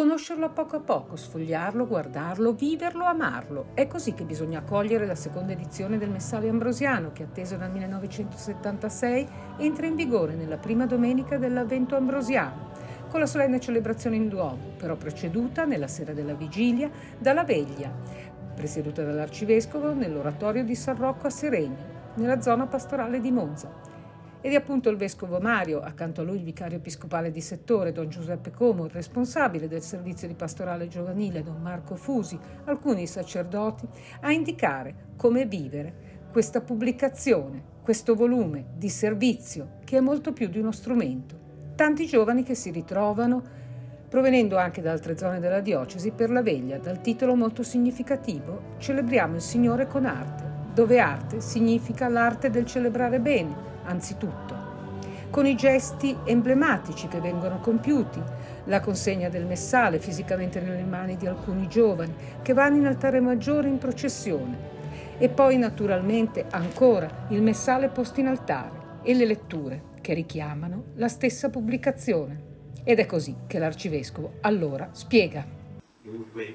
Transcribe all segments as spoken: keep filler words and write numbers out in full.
conoscerlo a poco a poco, sfogliarlo, guardarlo, viverlo, amarlo. È così che bisogna accogliere la seconda edizione del Messale Ambrosiano che, atteso dal millenovecentosettantasei, entra in vigore nella prima domenica dell'Avvento Ambrosiano, con la solenne celebrazione in Duomo, però preceduta, nella sera della vigilia, dalla veglia, presieduta dall'Arcivescovo nell'oratorio di San Rocco a Seregno, nella zona pastorale di Monza. Ed è appunto il Vescovo Mario, accanto a lui il vicario episcopale di settore, Don Giuseppe Como, il responsabile del servizio di pastorale giovanile, Don Marco Fusi, alcuni sacerdoti, a indicare come vivere questa pubblicazione, questo volume di servizio che è molto più di uno strumento. Tanti giovani che si ritrovano, provenendo anche da altre zone della diocesi, per la veglia, dal titolo molto significativo «Celebriamo il Signore con arte», dove arte significa l'arte del celebrare bene, anzitutto, con i gesti emblematici che vengono compiuti, la consegna del messale fisicamente nelle mani di alcuni giovani che vanno in altare maggiore in processione e poi naturalmente ancora il messale posto in altare e le letture che richiamano la stessa pubblicazione. Ed è così che l'Arcivescovo allora spiega. Dunque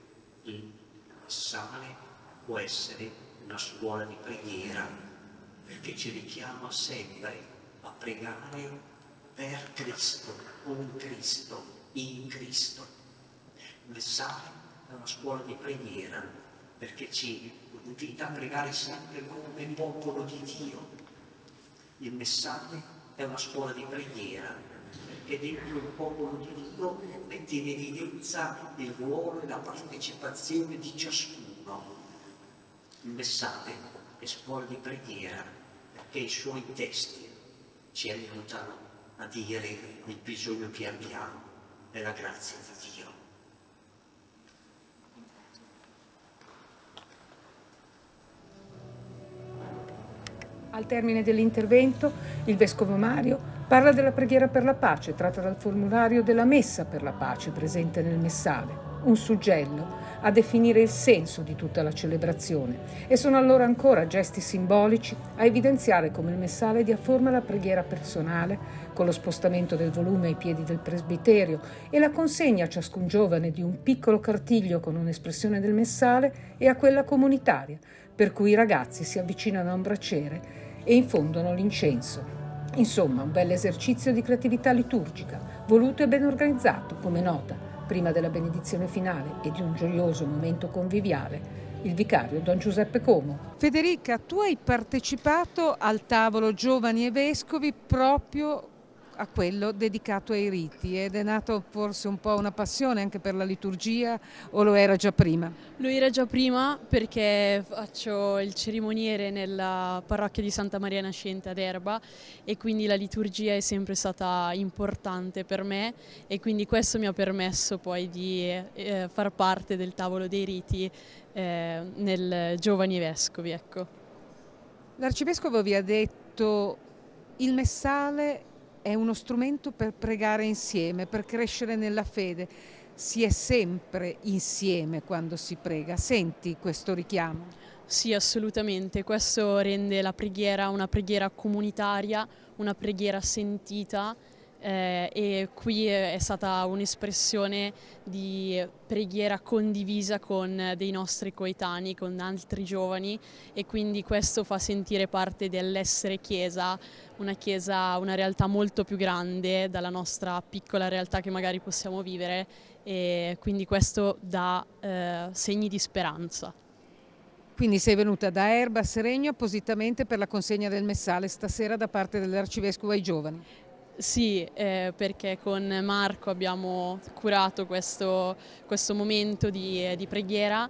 il messale può essere una scuola di preghiera, perché ci richiama sempre a pregare per Cristo, con Cristo, in Cristo. Il messale è una scuola di preghiera, perché ci invita a pregare sempre come popolo di Dio. Il messale è una scuola di preghiera, perché dentro il popolo di Dio mette in evidenza il ruolo e la partecipazione di ciascuno. Il messale è scuola di preghiera, perché i suoi testi ci aiutano a dire il bisogno che abbiamo e la grazia di Dio. Al termine dell'intervento, il Vescovo Mario parla della preghiera per la pace, tratta dal formulario della Messa per la pace presente nel messale, un suggello a definire il senso di tutta la celebrazione, e sono allora ancora gesti simbolici a evidenziare come il messale dia forma alla preghiera personale, con lo spostamento del volume ai piedi del presbiterio e la consegna a ciascun giovane di un piccolo cartiglio con un'espressione del messale e a quella comunitaria, per cui i ragazzi si avvicinano a un braciere e infondono l'incenso. Insomma, un bel esercizio di creatività liturgica, voluto e ben organizzato, come nota, prima della benedizione finale e di un gioioso momento conviviale, il vicario Don Giuseppe Como. Federica, tu hai partecipato al tavolo Giovani e Vescovi proprio a quello dedicato ai riti, ed è nato forse un po' una passione anche per la liturgia, o lo era già prima? Lo era già prima, perché faccio il cerimoniere nella parrocchia di Santa Maria Nascente ad Erba, e quindi la liturgia è sempre stata importante per me, e quindi questo mi ha permesso poi di eh, far parte del tavolo dei riti eh, nel Giovani e Vescovi. Ecco. L'Arcivescovo vi ha detto: il messale è uno strumento per pregare insieme, per crescere nella fede. Si è sempre insieme quando si prega. Senti questo richiamo? Sì, assolutamente. Questo rende la preghiera una preghiera comunitaria, una preghiera sentita, eh, e qui è stata un'espressione di preghiera condivisa con dei nostri coetanei, con altri giovani, e quindi questo fa sentire parte dell'essere Chiesa, una Chiesa, una realtà molto più grande dalla nostra piccola realtà che magari possiamo vivere, e quindi questo dà eh, segni di speranza. Quindi sei venuta da Erba a Seregno appositamente per la consegna del messale stasera da parte dell'Arcivescovo ai giovani? Sì, eh, perché con Marco abbiamo curato questo, questo momento di, di preghiera,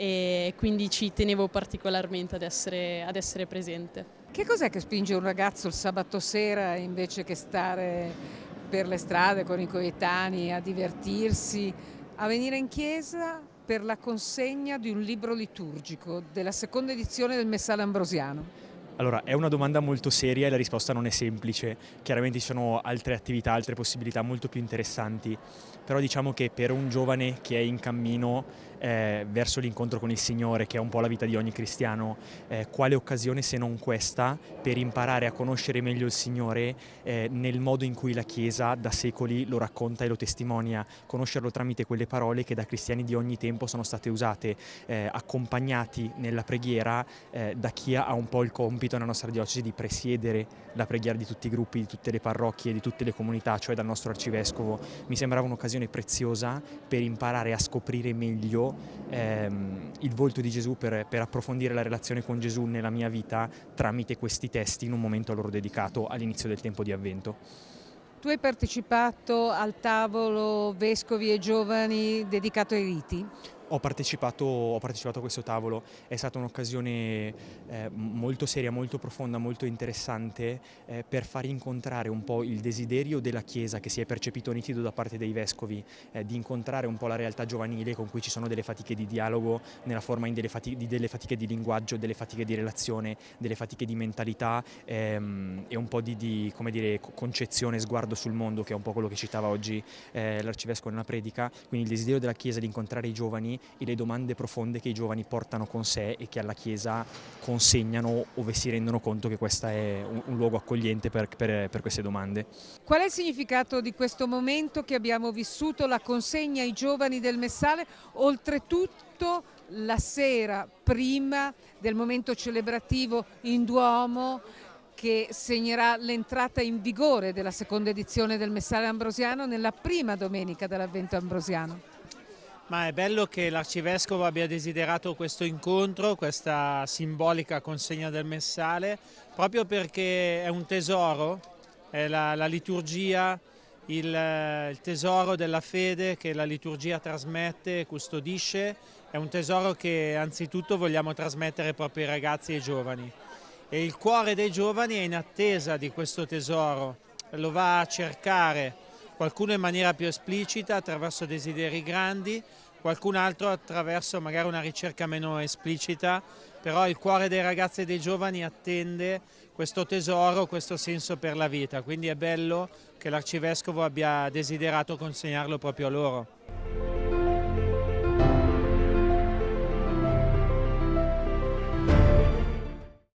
e quindi ci tenevo particolarmente ad essere, ad essere presente. Che cos'è che spinge un ragazzo il sabato sera, invece che stare per le strade con i coetanei a divertirsi, a venire in chiesa per la consegna di un libro liturgico della seconda edizione del Messale Ambrosiano? Allora, è una domanda molto seria e la risposta non è semplice. Chiaramente ci sono altre attività, altre possibilità molto più interessanti, però diciamo che per un giovane che è in cammino eh, verso l'incontro con il Signore, che è un po' la vita di ogni cristiano, eh, quale occasione se non questa per imparare a conoscere meglio il Signore eh, nel modo in cui la Chiesa da secoli lo racconta e lo testimonia, conoscerlo tramite quelle parole che da cristiani di ogni tempo sono state usate, eh, accompagnati nella preghiera eh, da chi ha un po' il compito nella nostra diocesi di presiedere la preghiera di tutti i gruppi, di tutte le parrocchie, di tutte le comunità, cioè dal nostro arcivescovo. Mi sembrava un'occasione preziosa per imparare a scoprire meglio ehm, il volto di Gesù, per, per approfondire la relazione con Gesù nella mia vita tramite questi testi in un momento a loro dedicato all'inizio del tempo di Avvento. Tu hai partecipato al tavolo Vescovi e Giovani dedicato ai riti? Ho partecipato, ho partecipato a questo tavolo, è stata un'occasione eh, molto seria, molto profonda, molto interessante eh, per far incontrare un po' il desiderio della Chiesa, che si è percepito nitido da parte dei Vescovi, eh, di incontrare un po' la realtà giovanile, con cui ci sono delle fatiche di dialogo nella forma in delle, fatiche, di, delle fatiche di linguaggio, delle fatiche di relazione, delle fatiche di mentalità ehm, e un po' di, di come dire, concezione, sguardo sul mondo, che è un po' quello che citava oggi eh, l'Arcivescovo nella predica. Quindi il desiderio della Chiesa di incontrare i giovani e le domande profonde che i giovani portano con sé e che alla Chiesa consegnano, ove si rendono conto che questo è un, un luogo accogliente per, per, per queste domande. Qual è il significato di questo momento che abbiamo vissuto, la consegna ai giovani del Messale, oltretutto la sera prima del momento celebrativo in Duomo, che segnerà l'entrata in vigore della seconda edizione del Messale Ambrosiano nella prima domenica dell'Avvento Ambrosiano? Ma è bello che l'Arcivescovo abbia desiderato questo incontro, questa simbolica consegna del Messale, proprio perché è un tesoro, è la, la liturgia, il, il tesoro della fede che la liturgia trasmette e custodisce, è un tesoro che anzitutto vogliamo trasmettere proprio ai ragazzi e ai giovani. E il cuore dei giovani è in attesa di questo tesoro, lo va a cercare, qualcuno in maniera più esplicita attraverso desideri grandi, qualcun altro attraverso magari una ricerca meno esplicita, però il cuore dei ragazzi e dei giovani attende questo tesoro, questo senso per la vita, quindi è bello che l'Arcivescovo abbia desiderato consegnarlo proprio a loro.